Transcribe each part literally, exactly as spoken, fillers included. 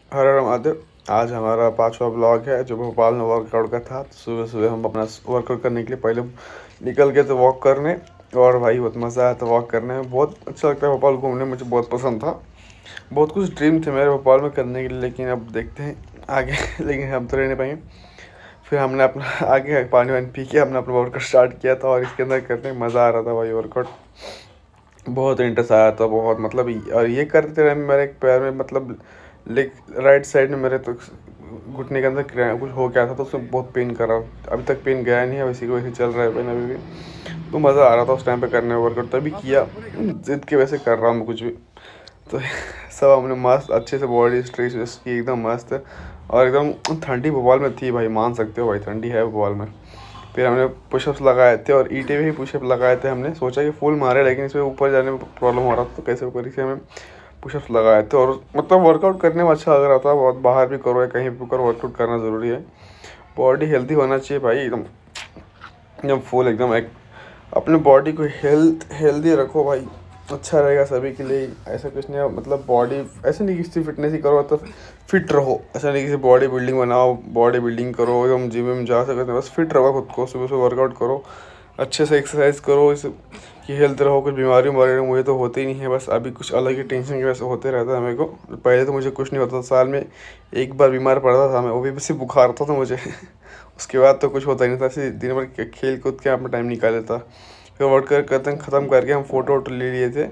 हर हर महादेव। आज हमारा पांचवा ब्लॉग है जो भोपाल में वर्कआउट का था। तो सुबह सुबह हम अपना वर्कआउट करने के लिए पहले निकल गए थे वॉक करने, और भाई बहुत मज़ा आया था वॉक करने में। बहुत अच्छा लगता है भोपाल घूमने, मुझे बहुत पसंद था। बहुत कुछ ड्रीम थे मेरे भोपाल में करने के लिए, लेकिन अब देखते हैं आगे लेकिन हम तो रह नहीं पाएंगे। फिर हमने अपना आगे पानी वानी पी के हमने अपना वर्कआउट स्टार्ट किया था, और इसके अंदर करने में मज़ा आ रहा था भाई। वर्कआउट बहुत इंटरेस्ट आया था, बहुत मतलब। और ये करते रहे मेरे एक पैर में मतलब लेग राइट साइड में मेरे तो घुटने के अंदर कुछ हो गया था, तो उसमें बहुत पेन कर रहा। अभी तक पेन गया नहीं है, इसी की वजह से चल रहा है पेन अभी भी। तो मज़ा आ रहा था उस टाइम पे करने में वर्कआउट, तभी किया। जिद के वैसे कर रहा हूँ कुछ भी। तो सब हमने मस्त अच्छे से बॉडी स्ट्रेच की एकदम मस्त है। और एकदम ठंडी भोपाल में थी भाई, मान सकते हो भाई, ठंडी है भोपाल में। फिर हमने पुशअप्स लगाए थे, और ईंटें भी पुशअप लगाए थे। हमने सोचा कि फुल मारे, लेकिन इसमें ऊपर जाने में प्रॉब्लम हो रहा था, तो कैसे ऊपर से हमें पुशअप्स लगाए थे। और मतलब वर्कआउट करने में अच्छा लग रहा था बहुत। बाहर भी करो या कहीं भी करो, वर्कआउट करना ज़रूरी है। बॉडी हेल्दी होना चाहिए भाई, एकदम एकदम फुल एकदम एक। अपने बॉडी को हेल्थ हेल्दी रखो भाई, अच्छा रहेगा सभी के लिए। ऐसा कुछ नहीं है मतलब, बॉडी ऐसे नहीं किसी फिटनेस ही करो तो फिट रहो। ऐसा नहीं किसी बॉडी बिल्डिंग बनाओ, बॉडी बिल्डिंग करो, एकदम जिम में जा सकते हैं। बस फिट रहो खुद को, सुबह सुबह वर्कआउट करो, अच्छे से एक्सरसाइज करो, इस कि हेल्थ रहो। कुछ बीमारी उमारी मुझे तो होती ही नहीं है, बस अभी कुछ अलग ही टेंशन की वजह से होते रहता है मेरे को। पहले तो मुझे कुछ नहीं होता था, साल में एक बार बीमार पड़ता था मैं, वो भी सिर्फ बुखार आता था मुझे उसके बाद तो कुछ होता ही नहीं था। ऐसे दिन भर खेल कूद के अपना टाइम निकाल लेता। फिर वर्कआउट करते ख़त्म करके हम फ़ोटो वोटो ले लिए थे।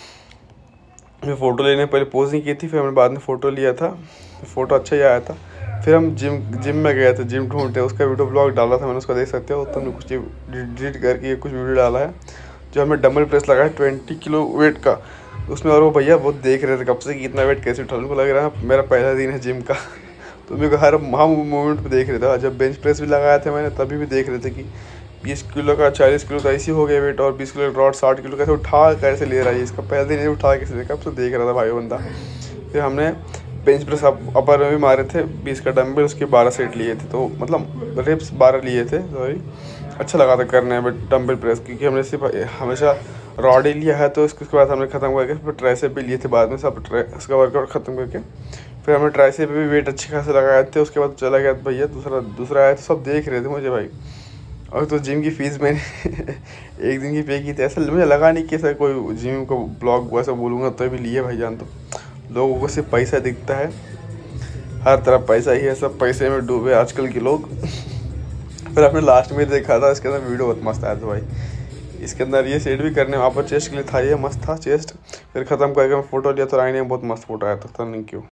फिर फ़ोटो लेने पहले पोज नहीं की थी, फिर हमने बाद में फ़ोटो लिया था। फ़ोटो अच्छा ही आया था। फिर हम जिम जिम में गए थे, जिम ढूंढते, उसका वीडियो ब्लॉग डाला था मैंने, उसको देख सकते हो। तो हमने कुछ डिलीट करके कुछ वीडियो डाला है जो हमें डंबल प्रेस लगा है ट्वेंटी किलो वेट का उसमें। और वो भैया बहुत देख रहे थे कब से कि इतना वेट कैसे उठा। उनको लग रहा है मेरा पहला दिन है जिम का तो मेरे को हर हम मूवमेंट पे देख रहे थे। जब बेंच प्रेस भी लगाए थे मैंने, तभी भी देख रहे थे कि बीस किलो का चालीस किलो का ऐसे हो गया वेट, और बीस किलो रॉड साठ किलो कैसे उठा कैसे ले रहा है इसका। पहले दिन उठा कैसे देखा, अब तो देख रहा था भाई बंदा। फिर हमने बेंच प्रेस अपर में भी मारे थे बीस का डंबल, उसके बारह सेट लिए थे। तो मतलब रिप्स बारह लिए थे, सॉरी। अच्छा लगा था करने में डंबल प्रेस, क्योंकि हमने सिर्फ हमेशा रॉड ही लिया है। तो इसके बाद हमने ख़त्म करके फिर ट्राइसेप भी लिए थे बाद में, सब इसका वर्कआउट ख़त्म करके। फिर हमने ट्राइसेप पे भी वेट अच्छे खासे लगाए थे। उसके बाद चला गया भैया दूसरा दूसरा आया, तो सब देख रहे थे मुझे भाई। और तो जिम की फ़ीस मैंने एक दिन की पे की थी। ऐसा मुझे लगा नहीं कि ऐसा कोई जिम को ब्लॉग वैसा बोलूँगा तो भी लिए भाई जान। तो लोगों को सिर्फ पैसा दिखता है, हर तरफ पैसा ही है, सब पैसे में डूबे आजकल के लोग फिर आपने लास्ट में देखा था, इसके अंदर वीडियो बहुत मस्त आया था भाई। इसके अंदर ये सेट भी करने वहाँ पर चेस्ट के लिए था, ये मस्त था चेस्ट। फिर ख़त्म करके मैं फ़ोटो लिया तो आईने में बहुत मस्त फोटो आया था। Thank you.